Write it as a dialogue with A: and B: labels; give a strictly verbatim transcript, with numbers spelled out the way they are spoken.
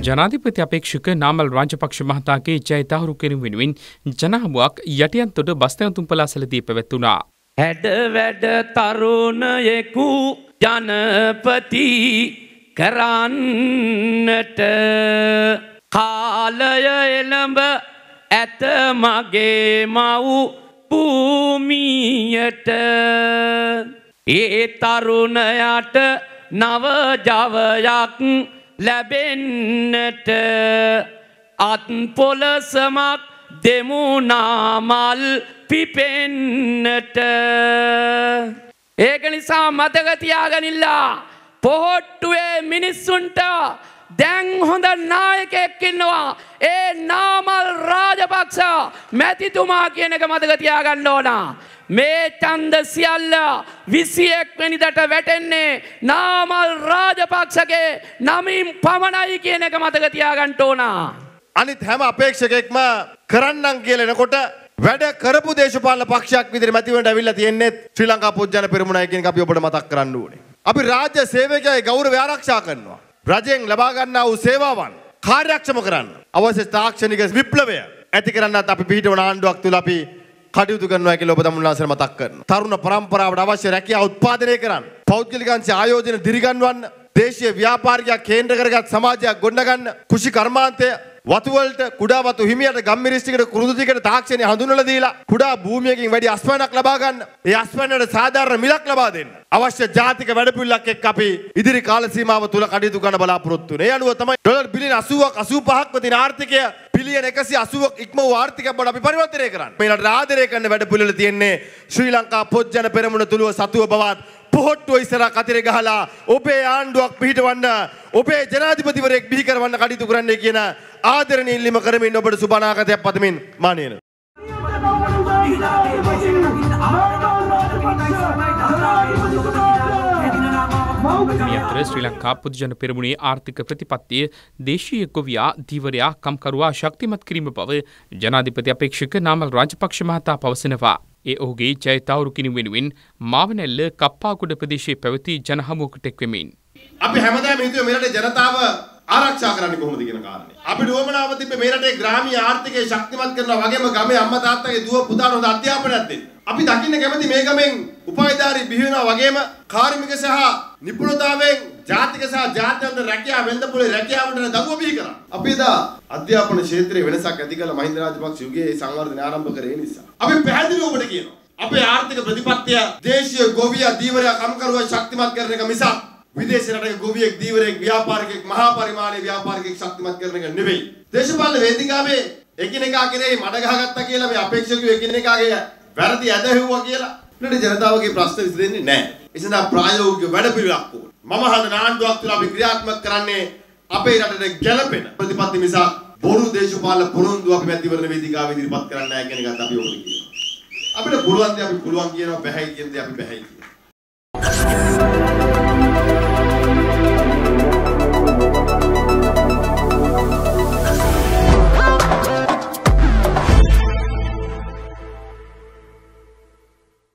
A: ජනාධිපති අපේක්ෂක නාමල් රාජපක්ෂ මහතාගේ ජය තහවුරු කිරීම වෙනුවෙන් ජනහමුවක් යටියන්තොට බස්තැවතුම් පලාසලදී පැවැත්වුණා.
B: හැඩ වැඩ තරුණයෙකු ජනපති කරන්නට කාලය එළඹ ඇත මගේ මව් භූමියට. ඒ තරුණයාට නව ජවයක් ලැබෙන්නට අත් පොලසමක් දෙමු නාමල් පිපෙන්නට. ඒක නිසා මතක තියාගනිල්ලා පොහොට්ටුවේ මිනිස්සුන්ට දැන් හොඳ නායකයෙක් ඉන්නවා. ඒ නාමල් රාජපක්ෂ මැතිතුමා කියන එක මතක තියාගන්න ඕන. මේ ඡන්ද සියල්ල විසිඑක් වෙනිදාට වැටෙන්නේ නාමල් රාජපක්ෂගේ නමින් පමණයි කියන එක මතක තියාගන්න ඕන.
C: අනිත් හැම අපේක්ෂකෙක්ම කරන්නම් කියලා එනකොට වැඩ කරපු දේශපාලන පක්ෂයක් විදිහට මැතිවරණයට ඇවිල්ලා තියෙන්නේ ශ්‍රී ලංකා පොත්ජන පෙරමුණයි කියන එක අපි ඔබට මතක් කරන්න ඕනේ. අපි රාජ්‍ය සේවකයන්ගේ ගෞරවය ආරක්ෂා කරනවා. රජෙන් ලබා ගන්නා වූ සේවාවන් කාර්යක්ෂම කරන්න අවශ්‍ය තාක්ෂණික විප්ලවය ඇති කරන්නත් අපි පිළිහිටවන ආණ්ඩුවක් තුල අපි කටයුතු කරනවා කියලා ඔබ තමුන්ලාසර මතක් කරනවා. තරුණ පරම්පරාවට අවශ්‍ය රැකියාව උත්පාදනය කරන්න, පෞද්ගලික අංශ ආයෝජන දිරිගන්වන්න, දේශීය ව්‍යාපාරික කේන්ද්‍ර කරගත් සමාජයක් ගොඩනගන්න, කෘෂි කර්මාන්තය වතු වලට කුඩා වතු හිමියට ගම්මිරිස්ටිකට කුරුදු දිගට තාක්ෂණය හඳුන්වලා දීලා කුඩා භූමියකින් වැඩි අස්වැන්නක් ලබා ගන්න. ඒ අස්වැන්නට සාධාරණ මිලක් ලබා දෙන්න. අවශ්‍ය ජාතික වැඩපිළිවෙලක් එක්ක අපි ඉදිරි කාල සීමාව තුල කටයුතු කරන්න බලාපොරොත්තු වෙනවා. ඒ අනුව තමයි ඩොලර් බිලියන අසූවක් අසූපහක්ම තියෙන ආර්ථිකය බිලියන එකසිය අසූවක් ඉක්ම වූ ආර්ථිකයක් බවට අපි පරිවර්තනය කරන්නේ. මේකට ආදරය කරන වැඩපිළිවෙල තියෙන්නේ ශ්‍රී ලංකා පොත්ජන පෙරමුණ තුලව සතුව බවත් පොහොට්ටුව ඉස්සරහ කතරේ ගහලා ඔබේ ආණ්ඩුවක් පිහිටවන්න, ඔබේ ජනාධිපතිවරයෙක් බිහි කරවන්න කටයුතු කරන්නයි කියන ආදරණීය ඉල්ලීම කරමින් ඔබට සුබ අනාගතයක් පතමින් මානියන.
A: මේ අතර ශ්‍රී ලංකා පොදුජන පෙරමුණේ ආර්ථික ප්‍රතිපත්තිය දේශීය ගොවියා දීවරයා කම්කරුවා ශක්තිමත් කිරීම බව ජනාධිපති අපේක්ෂක නාමල් රාජපක්ෂ මහතා පවසනවා. ඒ ඔහුගේ ජය තහවුරු කිරීම වෙනුවෙන් මාවනැල්ල කප්පාකුඩ ප්‍රදේශයේ පැවති ජනහමුවකට එක් වෙමින්
C: අපි හැමදාම හිතුවේ මේ රටේ ජනතාව ආරක්ෂා කරන්නේ කොහොමද කියන කාරණේ. අපිට උවමනාව තිබ්බේ මේ රටේ ග්‍රාමීය ආර්ථිකය ශක්තිමත් කරනවා වගේම ගමේ අම්මා තාත්තගේ දුව පුතාට හොඳ අධ්‍යාපනයක් දෙන්න. අපි දකින්න කැමති මේ ගමෙන් උපාධිධාරී බිහි වෙනවා වගේම කාර්මික සහ නිපුණතාවයෙන් ජාතික සහ ජාත්‍යන්තර රැකියාව වෙළඳපොලේ රැකියාවට දරුවෝ බිහි කරා. අපි එදා අධ්‍යාපන ක්ෂේත්‍රයේ වෙනසක් ඇති කළ මහින්ද රාජපක්ෂ යුගයේ සංවර්ධනය ආරම්භ කරේ නිසා. අපි පැහැදිලිව ඔබට කියනවා. අපේ ආර්ථික ප්‍රතිපත්තිය දේශීය ගොවියා දීවරයා කම්කරුවා ශක්තිමත් කරන එක මිසක් විදේශ රටක ගොවියෙක් දීවරයෙක් ව්‍යාපාරිකයෙක් මහා පරිමාණයේ ව්‍යාපාරිකයෙක් ශක්තිමත් කරන එක නෙවෙයි. දේශපාලන වේදිකාවේ එකිනෙකා කෙරෙහි මඩ ගහගත්තා කියලා මේ අපේක්ෂකයෝ එකිනෙකාගේ වැරදි ඇදහිව්වා කියලා රටේ ජනතාවගේ ප්‍රශ්න විසඳෙන්නේ නැහැ. ඒ සඳහා ප්‍රායෝගික වැඩපිළිවෙලක් ඕන. මම හදන ආණ්ඩුවක් තුළ අපි ක්‍රියාත්මක කරන්නේ අපේ රටට ගැළපෙන ප්‍රතිපත්ති මිසක් බොරු දේශපාලන පොරොන්දු අපි මැතිවරණ වේදිකාවේ ඉදිරිපත් කරන්නේ නැහැ කියන එකත් අපි ඔබට කියනවා. අපිට පුළුවන් දේ අපි පුළුවන් කියනවා, බැහැයි කියන දේ අපි බැහැයි කියනවා.